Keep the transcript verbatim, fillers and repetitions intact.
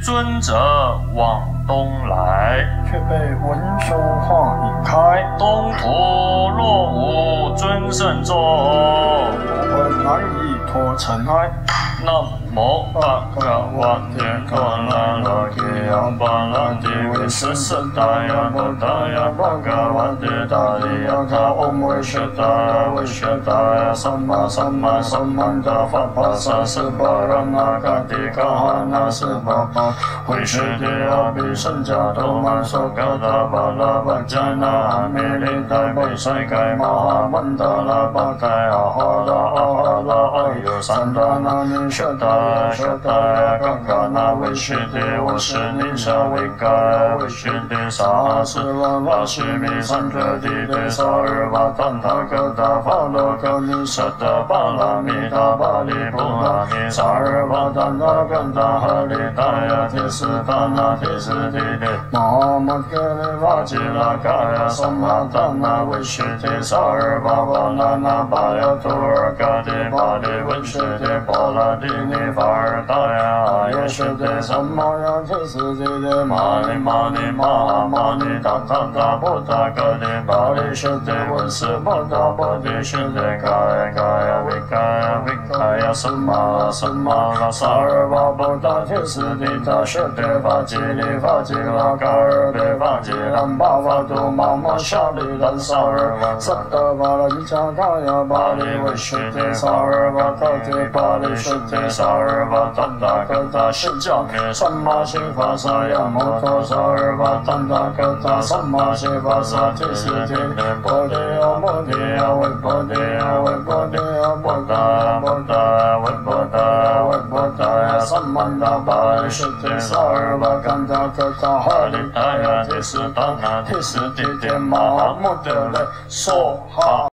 尊者往东来， 却被文殊化引开。 东土若无尊圣座， 我们难以脱尘埃。 南无巴嘎瓦提嘎啦啦吉呀巴啦提维斯斯达呀波达呀巴嘎瓦提达利呀卡嗡维舍达呀维舍达呀萨玛萨玛萨曼达法帕萨斯巴拉那嘎提嘎哈那斯巴巴维舍提呀比圣加多曼索嘎达巴拉巴迦那阿弥利达贝塞盖玛哈曼达拉巴盖阿哈拉阿哈拉阿尤三达那尼舍达舍达呀嘎嘎那维舍提我是尼舍维嘎维舍提萨哈斯瓦瓦西米三遮提提萨尔瓦坦塔格达法罗格尼舍达巴拉米达巴利布拉米萨尔瓦坦塔格达哈利达呀提斯达那提斯提提玛玛格利瓦吉拉嘎呀萨玛达那维舍提萨尔瓦瓦那那巴呀图尔嘎提巴利维舍提巴拉提尼法尔达呀阿耶舍提萨玛呀提斯提提玛尼玛尼玛玛尼达达达波达格提巴利舍提文斯波达波提舍提嘎呀嘎呀维嘎呀维嘎呀萨玛萨玛拉萨尔瓦波达提斯提达舍提法吉利法吉拉嘎尔比法吉兰巴法杜玛玛夏利兰萨尔瓦萨达巴拉吉加嘎呀巴利维舍提萨尔瓦达提巴利舍提萨尔瓦坦达格达释迦弥萨玛西法萨呀摩托萨尔瓦坦达格达萨玛西法萨提斯提波提呀波提呀维波提呀维波提呀波达波达维波达维波达呀萨曼达巴利舍提萨尔瓦甘达格达哈利达呀提斯达那提斯提提玛哈穆德雷梭哈。